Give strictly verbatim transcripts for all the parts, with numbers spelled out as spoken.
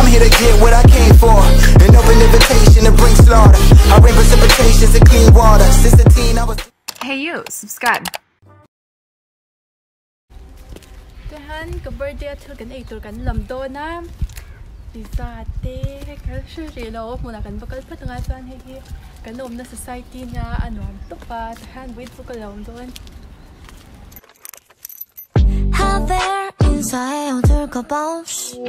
here to get what I came for. An open invitation to bring slaughter. I bring precipitations to clean water. Since a teen I was. Hey you, subscribe. Han ka birthday at kan ay tur kan lamdo na disate ka shuri lo muna kan bakal pa nga san hegi kanom na society na ano to pa han wait for kalong doon How there 인사해 어둘까 봐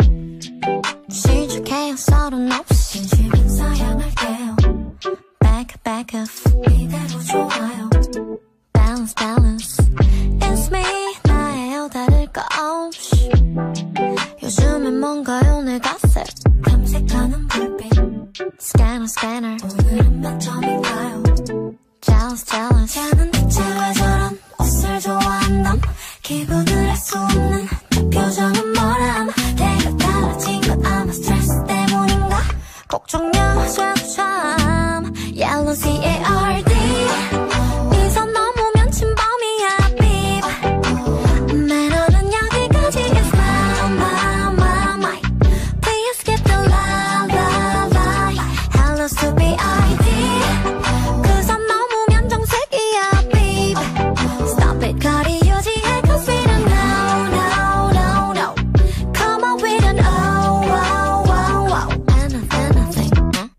시작해요 서른 없이 지금 사양할게요 Back back up 이대로 좋아요 Balance balance It's me 나예요 다를 거 없이 요즘엔 뭔가요 내 갓색 탐색하는 불빛 Scanner scanner 오늘은 몇 점인가요 Jealous jealous 쟤는 대체 왜 저런 옷을 좋아한담 기분을 알 수 없는 그 표정은 뭐람 내가 달라진 건 아마 스트레스 때문인가 걱정 여자도 참 Yellow C A R D 이선 넘으면 침범이야 beep 매너는 여기까지 is my my my my Please skip the la la la Hello stupid I D 그 선 넘으면 정색이야 beep Stop it 거리 유지해 cause we don't know no no no Come on we don't oh oh oh oh Anything anything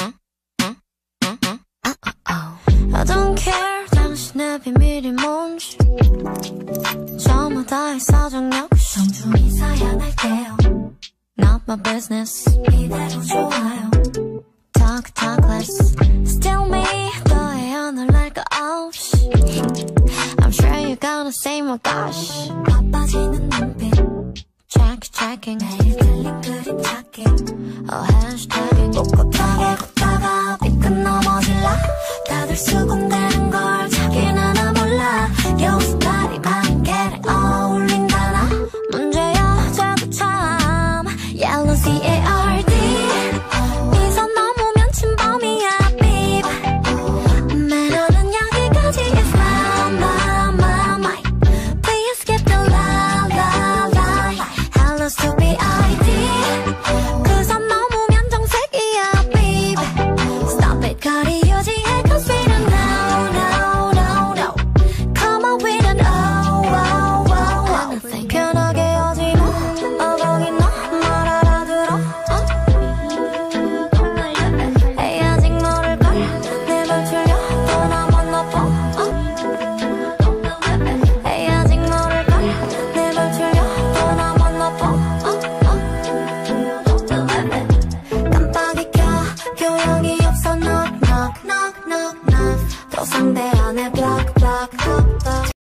I don't care 당신의 비밀이 뭔지 전부 다의 사정 역시 정중히 사양할게요 Not my business 이대로 좋아요 Talk talk less Still me 너의 하늘날 거 없이 I'm sure you're gonna say my gosh 바빠지는 눈빛 Check checking 매일 들린 그림 찾기 Oh hashtagging 꿋꿋하게 걷다가 삐끗 넘어질라 다들 수군대는 걸 자기는 하나 몰라 요스타리 반개를 어울린다나 문제야 자꾸 참 Yellow C A R D 이선 넘으면 침범이야 beep 매너는 여기까지 is my my my my Please skip the la la la Hello stupid I D 그 선 넘으면 정색이야 beep Stop it 거리 유지해 cause we don't know no no no Come on we don't oh oh oh oh 편하게 하지 마 어거기나 말 알아들어 에이 아직 모를걸 내 말 틀려 또 나만 나빠 에이 아직 모를걸 내 말 틀려 또 나만 나빠 깜빡이 켜 교양이 없어 knock knock knock knock knock 또 상대 안에 block block block